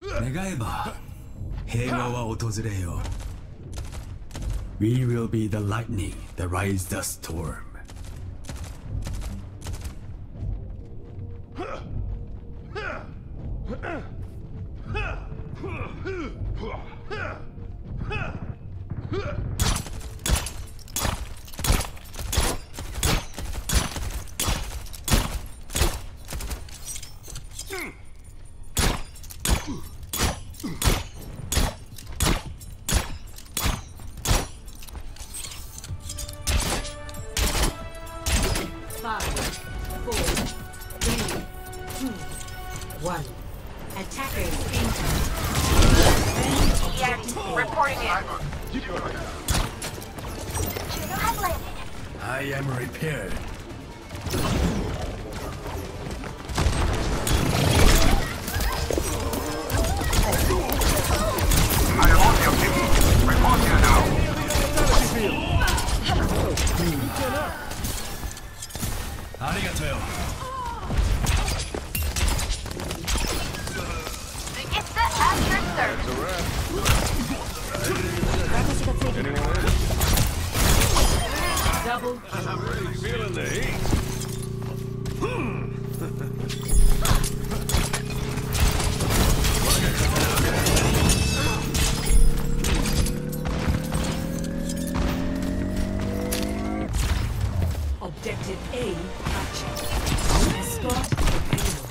願えば平和は訪れよう。We will be the lightning that rides the storm. I am repaired. I am on the objective. Report here now. Arigato. It's the accurate search. Anyone in? Double. I'm really feeling the heat. Objective A captured. Escort the payload.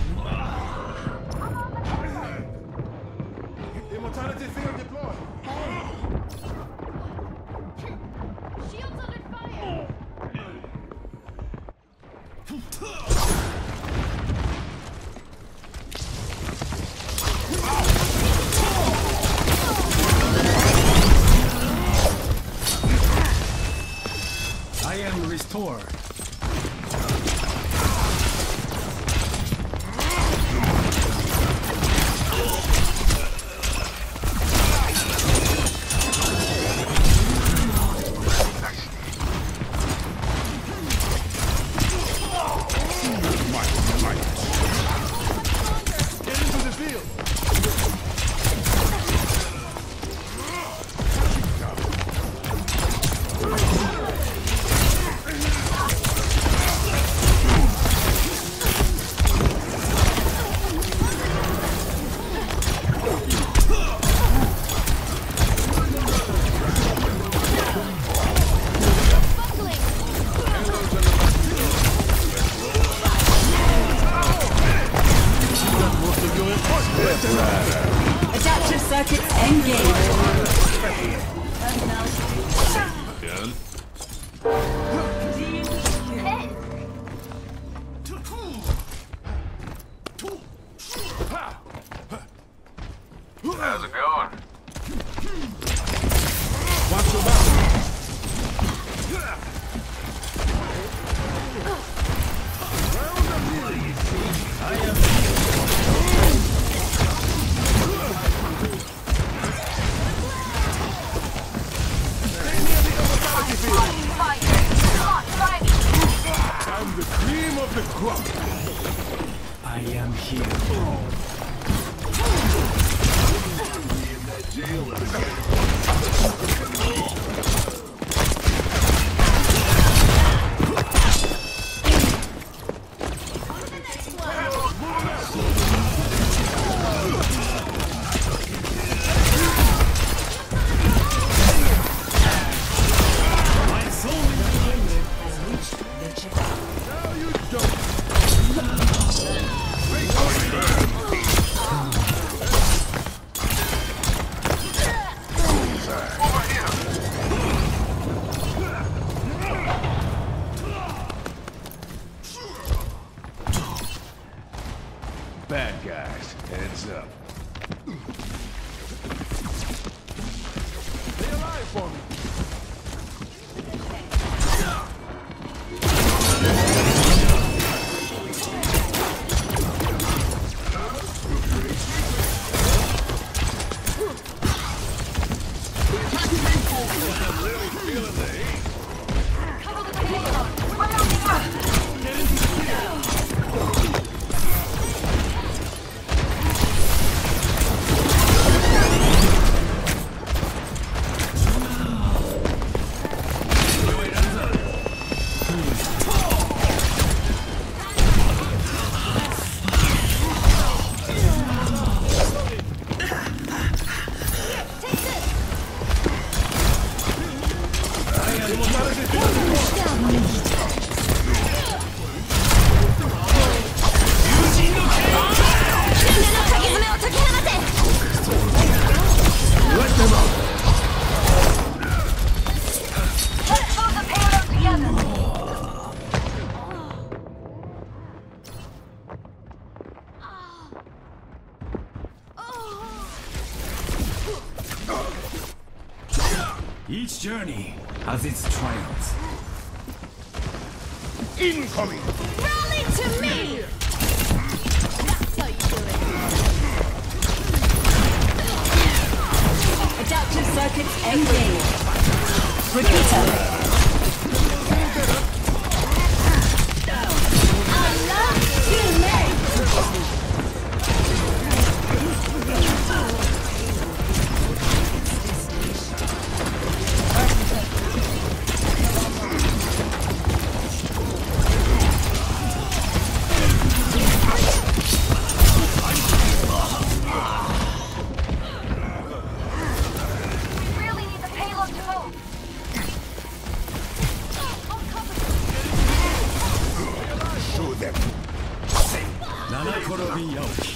Immortality field deployed. Shields under fire. I am restored. Get into the field. Adaptive circuits engaged. Again. How's it going? Watch your back. I'm the cream of the crop. I am here. Now you don't. Bad guys, heads up. Stay alive for me. I'm really feeling the heat. Each journey has its trials. Incoming! Rally to me! That's how you do it. Adaptive circuits engaged. Repeater. I love teammates! Really need the payload to move. Show them. Nanakorobi Yaoki.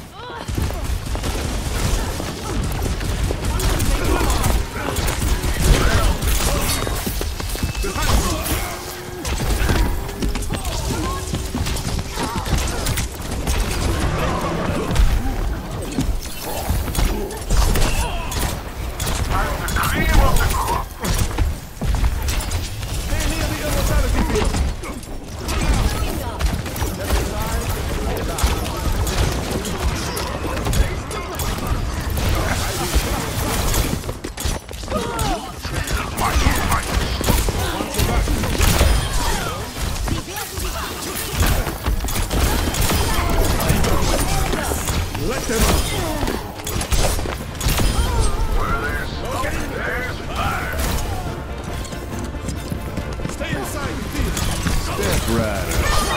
Let them up. Stay inside the field. Step right up.